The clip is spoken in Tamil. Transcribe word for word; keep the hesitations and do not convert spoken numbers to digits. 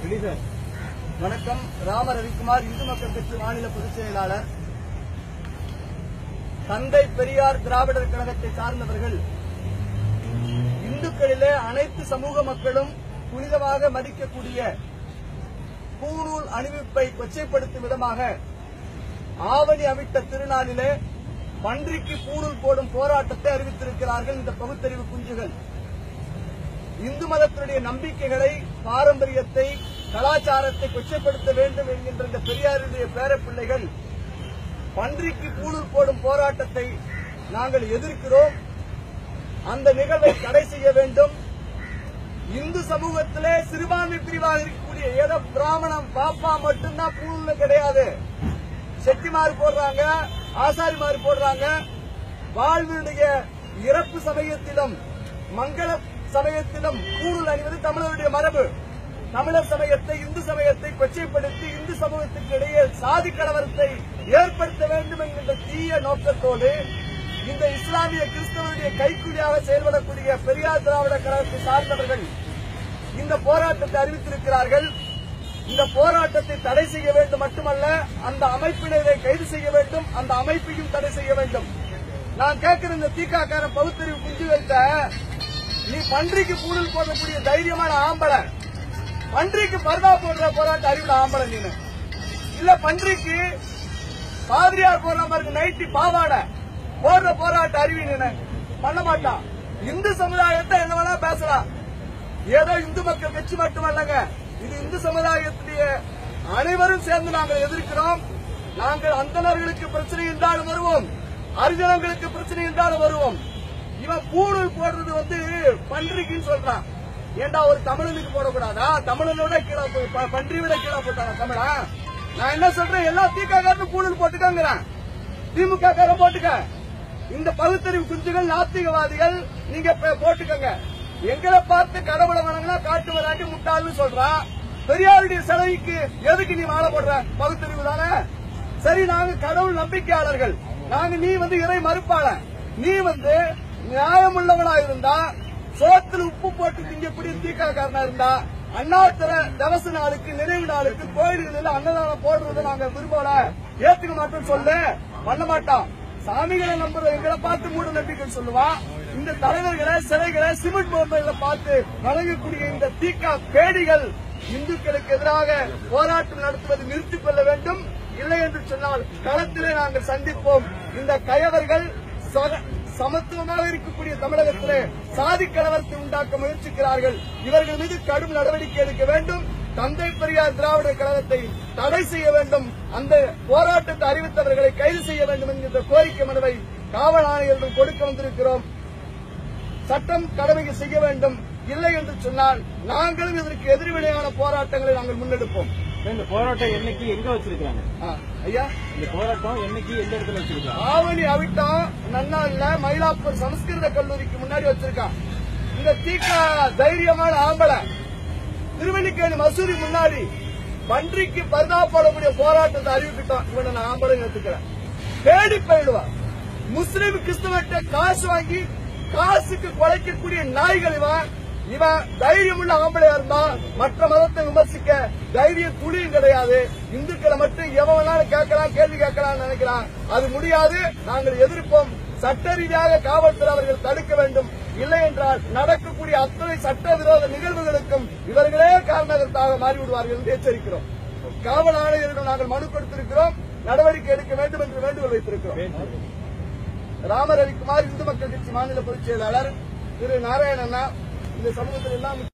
வணக்கம். ராம ரவிக்குமார், இந்து மக்கள் கட்சி மாநில பொதுச் செயலாளர். தந்தை பெரியார் திராவிடர் கழகத்தை சார்ந்தவர்கள் இந்துக்களிலே அனைத்து சமூக மக்களும் புனிதமாக மதிக்கக்கூடிய பூணூல் அணிவிப்பை கொச்சைப்படுத்தும் விதமாக ஆவணி அவிட்ட திருநாளிலே பன்றிக்கு பூணூல் போடும் போராட்டத்தை அறிவித்திருக்கிறார்கள் இந்த பகுத்தறிவு குஞ்சுகள். இந்து மதத்தினுடைய நம்பிக்கைகளை, பாரம்பரியத்தை, கலாச்சாரத்தை கொச்சைப்படுத்த வேண்டும் என்கின்ற இந்த பெரியாருடைய பேரப்பிள்ளைகள் பன்றிக்கு பூணூல் போடும் போராட்டத்தை நாங்கள் எதிர்க்கிறோம். அந்த நிகழ்வை தடை செய்ய வேண்டும். இந்து சமூகத்திலே சிறுபான்மை பிரிவாக இருக்கக்கூடிய ஏதோ பிராமணம் பாப்பா மட்டும்தான் பூணூல் கிடையாது. செட்டிமாறு போடுறாங்க, ஆசாரிமாறு போடுறாங்க. வாழ்வினுடைய இறப்பு சமயத்திலும் மங்கள சமயத்திலும் பூணூல் அணிவது தமிழருடைய மரபு. தமிழர் சமயத்தை, இந்து சமயத்தை கொச்சைப்படுத்தி இந்து சமூகத்திற்கு இடையே சாதி கலவரத்தை ஏற்படுத்த வேண்டும் என்கின்ற தீய நோக்கத்தோடு இந்த இஸ்லாமிய கிறிஸ்தவனுடைய கைக்கூலியாக செயல்படக்கூடிய பெரியார் திராவிட கழகத்தை சார்ந்தவர்கள் இந்த போராட்டத்தை அறிவித்திருக்கிறார்கள். இந்த போராட்டத்தை தடை செய்ய வேண்டும் மட்டுமல்ல, அந்த அமைப்பினரை கைது செய்ய வேண்டும், அந்த அமைப்பையும் தடை செய்ய வேண்டும். நான் கேட்கிற இந்த தீக்காக்கார பகுத்தறிவு குஞ்சுகள்கிட்ட, நீ பன்றிக்கு பூணூல் போடக்கூடிய தைரியமான ஆம்பளை, பன்றிக்கு பர்தா போடுற போராட்ட அறிவுட ஆம்பளை நீனு இல்ல, பன்றிக்கு பாதிரியார் போடுற மாதிரி நைட்டி பாவாடை போடுற போராட்ட அறிவி நீனு பண்ண மாட்டான். இந்து சமுதாயத்தை என்ன வேணா பேசலாம். ஏதோ இந்து மக்கள் கட்சி மட்டுமல்லங்க, இது இந்து சமுதாயத்திலேயே அனைவரும் சேர்ந்து நாங்கள் எதிர்க்கிறோம். நாங்கள் அந்தணர்களுக்கு பிரச்சனை என்றாலும் வருவோம், அரிஜனங்களுக்கு பிரச்சனை என்றாலும் வருவோம். இவன் பூணூல் போடுறது வந்து பன்றிக்குன்னு சொல்றான். ஏண்டா ஒரு தமிழனுக்கு போடக்கூடாதா? தமிழனோட கீழே பன்றி விட கீழே போட்டாங்க தமிழா? நான் என்ன சொல்றேன், எல்லா திமுக பூணூல் போட்டுக்கங்கிறேன். திமுக காரன் போட்டுக்க. இந்த பகுத்தறிவு குஞ்சுகள் நாத்திகவாதிகள் நீங்க போட்டுக்கங்க. எங்களை பார்த்து கடவுளை வணங்கினா காட்டு வராண்டி முட்டாள்னு சொல்றான். பெரியாருடைய சிலைக்கு எதுக்கு நீ மாலை போடுற? பகுத்தறிவு தானே. சரி, நாங்க கடவுள் நம்பிக்கையாளர்கள், நாங்க நீ வந்து இறை மறுப்பாளர். நீ வந்து நியாயம் உள்ளவனா இருந்தா, சோத்துல உப்பு போட்டு திங்கக்கூடிய தீக்காக்காரனா இருந்தா, அண்ணாத்திர தவச நாளுக்கு, நினைவு நாளுக்கு கோயில்களில் அன்னதானம் போடுறதை நாங்க விரும்பல, ஏத்துக்க மாட்டோம் சொல்லு. பண்ண மாட்டோம். சாமிகளை நம்புற எங்களை பார்த்து மூட நம்பிக்கை சொல்லுவான். இந்த தலைவர்களை, சிலைகளை, சிமெண்ட் பொம்மைகளை பார்த்து வழங்கக்கூடிய இந்த தீக்கா பேடிகள் இந்துக்களுக்கு எதிராக போராட்டம் நடத்துவதை நிறுத்திக் கொள்ள வேண்டும். இல்லை என்று சொன்னால் களத்திலே நாங்கள் சந்திப்போம். இந்த கயவர்கள் சமத்துவமாக இருக்கக்கூடிய தமிழகத்திலே சாதி கலவரத்தை உண்டாக்க முயற்சிக்கிறார்கள். இவர்கள் மீது கடும் நடவடிக்கை எடுக்க வேண்டும். தந்தை பெரியார் திராவிட கழகத்தை தடை செய்ய வேண்டும். அந்த போராட்டத்தை அறிவித்தவர்களை கைது செய்ய வேண்டும் என்கின்ற கோரிக்கை மனுவை காவல் ஆணையர்கள் கொடுக்க வந்திருக்கிறோம். சட்டம் கடமையை செய்ய வேண்டும். இல்லை என்று சொன்னால் நாங்களும் இதற்கு எதிர்வினையான போராட்டங்களை நாங்கள் முன்னெடுப்போம். இந்த போராட்டம் என்னைக்கு எங்க வச்சிருக்காங்க ஐயா? இந்த போராட்டம் என்னைக்கு எந்த இடத்துல வச்சிருக்காங்க? ஆவணி அவிட்டம் நன்னாள்ல மயிலாப்பூர் சமஸ்கிருத கல்லூரிக்கு முன்னாடி வச்சிருக்கான். இந்த தீக்கா தைரியமான ஆம்பளை திருவல்லிக்கேணி மசூரி முன்னாடி பன்றிக்கு பர்தா போடக்கூடிய போராட்டத்தை அறிவிக்கிட்டோம். இவனை நான் ஆம்பளை எடுத்துக்கிறேன். தேடி போயிடுவான். முஸ்லீம் கிறிஸ்தவர்கிட்ட காசு வாங்கி காசுக்கு குலைக்கக்கூடிய நாய்கள் இவன். இவன் தைரியம் உள்ள ஆம்பளையா இருந்தா மற்ற மதத்தை விமர்சிக்க தைரியம் துளியும் கிடையாது. இந்துக்களை மட்டும் எவனாலும் கேட்கலாம், கேள்வி கேட்கலாம் நினைக்கிறான். அது முடியாது. நாங்கள் எதிர்ப்போம். சட்ட ரீதியாக காவல்துறை அவர்கள் தடுக்க வேண்டும். இல்லை என்றால் நடக்கக்கூடிய அத்தனை சட்டவிரோத நிகழ்வுகளுக்கும் இவர்களே காரணகர்த்தாக மாறிவிடுவார்கள் என்று எச்சரிக்கிறோம். காவல் ஆணையர்கள் நாங்கள் மனு கொடுத்திருக்கிறோம். நடவடிக்கை எடுக்க வேண்டும் என்று வேண்டுகோள் வைத்திருக்கிறோம். ராம ரவிக்குமார், இந்து மக்கள் கட்சி மாநில பொதுச் செயலாளர். திரு நாராயணண்ணா, இந்த சமூகத்தில் எல்லாம்